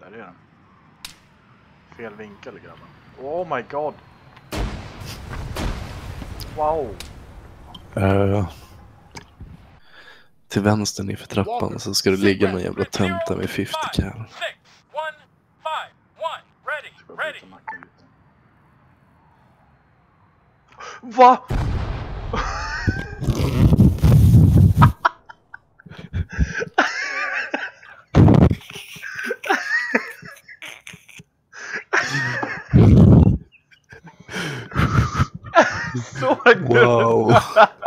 Där är den. Fel vinkel, grabben. Oh my god. Wow. Till vänster ner för trappan så ska du ligga med en jävla tönta med 50 cal. Va? Så Wow.